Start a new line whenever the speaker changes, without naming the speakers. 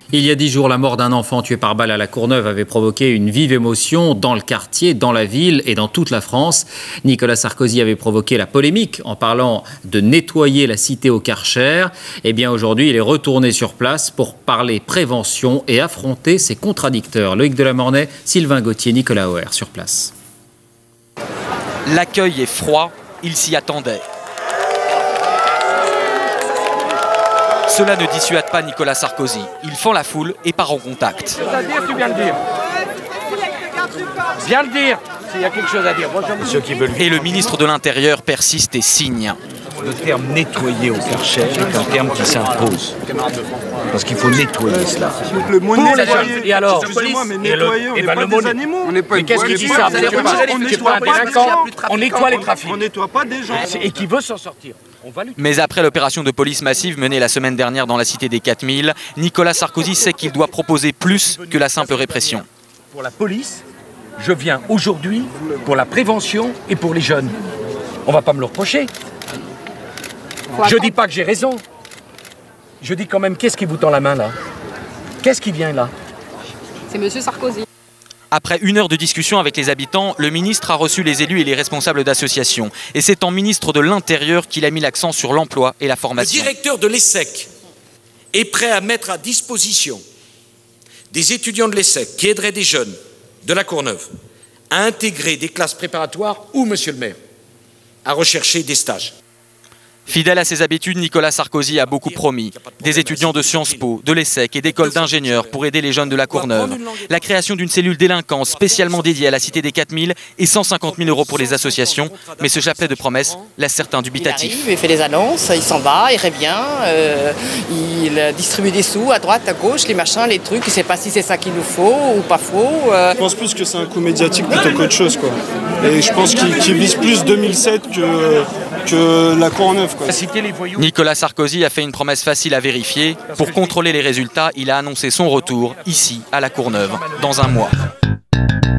Il y a 10 jours, la mort d'un enfant tué par balle à La Courneuve avait provoqué une vive émotion dans le quartier, dans la ville et dans toute la France. Nicolas Sarkozy avait provoqué la polémique en parlant de nettoyer la cité au Karcher. Eh bien aujourd'hui, il est retourné sur place pour parler prévention et affronter ses contradicteurs. Loïc Delamornay, Sylvain Gauthier, Nicolas Auer sur place.
L'accueil est froid, il s'y attendait. Cela ne dissuade pas Nicolas Sarkozy. Il fend la foule et part en contact.
C'est-à-dire, tu viens le dire. Viens le dire, s'il y a quelque chose à dire.
Et le ministre de l'Intérieur persiste et signe.
Le terme nettoyer au Karcher est un terme qui s'impose. Parce qu'il faut nettoyer cela.
Le mot nettoyer.
Et alors,
excusez-moi, mais nettoyer, on n'est pas des animaux.
On n'est pas. Mais qu'est-ce qu'il dit ça?
On nettoie pas des gens.
On nettoie les trafics.
On nettoie pas des gens.
Et qui veut s'en sortir.
Mais après l'opération de police massive menée la semaine dernière dans la cité des 4000, Nicolas Sarkozy sait qu'il doit proposer plus que la simple répression.
Pour la police, je viens aujourd'hui pour la prévention et pour les jeunes. On va pas me le reprocher. Je dis pas que j'ai raison. Je dis quand même, qu'est-ce qui vous tend la main là? Qu'est-ce qui vient là?
C'est Monsieur Sarkozy.
Après 1 heure de discussion avec les habitants, le ministre a reçu les élus et les responsables d'associations. Et c'est en ministre de l'Intérieur qu'il a mis l'accent sur l'emploi et la formation.
Le directeur de l'ESSEC est prêt à mettre à disposition des étudiants de l'ESSEC qui aideraient des jeunes de La Courneuve à intégrer des classes préparatoires ou, monsieur le maire, à rechercher des stages.
Fidèle à ses habitudes, Nicolas Sarkozy a beaucoup promis. Des étudiants de Sciences Po, de l'ESSEC et d'écoles d'ingénieurs pour aider les jeunes de La Courneuve. La création d'une cellule délinquance spécialement dédiée à la cité des 4000 et 150 000 € pour les associations. Mais ce chapelet de promesses laisse certains dubitatifs.
Il arrive, il fait les annonces, il s'en va, il revient, il distribue des sous à droite, à gauche, les machins, les trucs. Il ne sait pas si c'est ça qu'il nous faut ou pas faux.
Je pense plus que c'est un coup médiatique plutôt qu'autre chose, quoi. Et je pense qu'il vise plus 2007 que La Courneuve.
Nicolas Sarkozy a fait une promesse facile à vérifier. Pour contrôler les résultats, il a annoncé son retour ici à La Courneuve dans un mois.